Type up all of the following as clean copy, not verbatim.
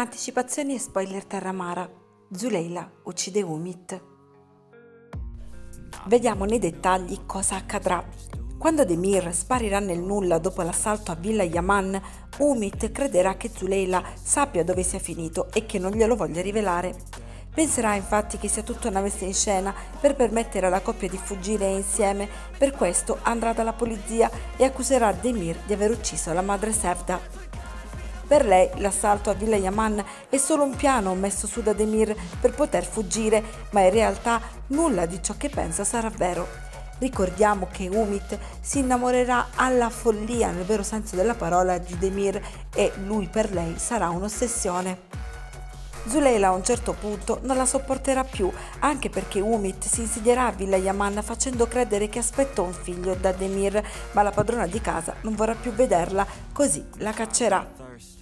Anticipazioni e spoiler Terramara. Zuleila uccide Umit. Vediamo nei dettagli cosa accadrà. Quando Demir sparirà nel nulla dopo l'assalto a Villa Yaman, Umit crederà che Zuleila sappia dove sia finito e che non glielo voglia rivelare. Penserà infatti che sia tutta una messa in scena per permettere alla coppia di fuggire insieme, per questo andrà dalla polizia e accuserà Demir di aver ucciso la madre Sevda. Per lei l'assalto a Villa Yaman è solo un piano messo su da Demir per poter fuggire, ma in realtà nulla di ciò che pensa sarà vero. Ricordiamo che Umit si innamorerà alla follia, nel vero senso della parola, di Demir e lui per lei sarà un'ossessione. Zuleila a un certo punto non la sopporterà più, anche perché Umit si insidierà a Villa Yaman facendo credere che aspetta un figlio da Demir, ma la padrona di casa non vorrà più vederla, così la caccerà.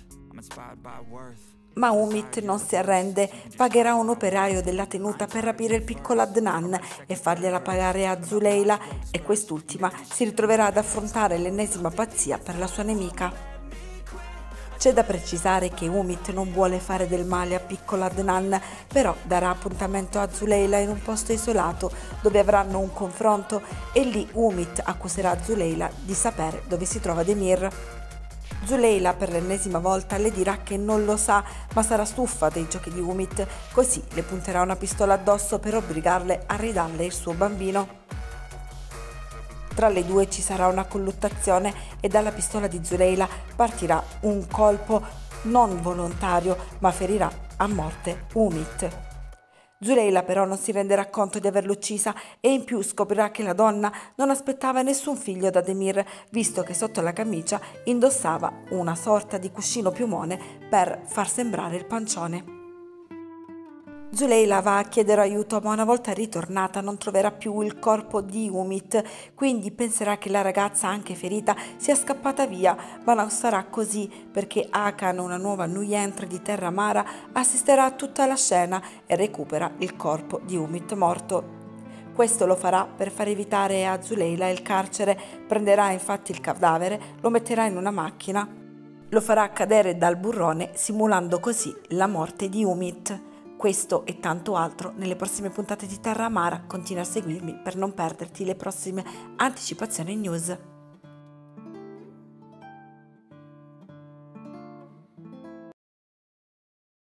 Ma Umit non si arrende, pagherà un operaio della tenuta per rapire il piccolo Adnan e fargliela pagare a Zuleila, e quest'ultima si ritroverà ad affrontare l'ennesima pazzia per la sua nemica. C'è da precisare che Umit non vuole fare del male a piccolo Adnan, però darà appuntamento a Zuleila in un posto isolato dove avranno un confronto e lì Umit accuserà Zuleila di sapere dove si trova Demir. Zuleila per l'ennesima volta le dirà che non lo sa, ma sarà stufa dei giochi di Umit, così le punterà una pistola addosso per obbligarle a ridarle il suo bambino. Tra le due ci sarà una colluttazione e dalla pistola di Zuleila partirà un colpo non volontario, ma ferirà a morte Umit. Zuleila però non si renderà conto di averlo uccisa e in più scoprirà che la donna non aspettava nessun figlio da Demir, visto che sotto la camicia indossava una sorta di cuscino piumone per far sembrare il pancione. Zuleila va a chiedere aiuto, ma una volta ritornata non troverà più il corpo di Umit, quindi penserà che la ragazza, anche ferita, sia scappata via, ma non sarà così, perché Hakan, una nuova nuientre di Terramara, assisterà a tutta la scena e recupera il corpo di Umit morto. Questo lo farà per far evitare a Zuleila il carcere, prenderà infatti il cadavere, lo metterà in una macchina, lo farà cadere dal burrone, simulando così la morte di Umit. Questo e tanto altro nelle prossime puntate di Terramara. Continua a seguirmi per non perderti le prossime anticipazioni news.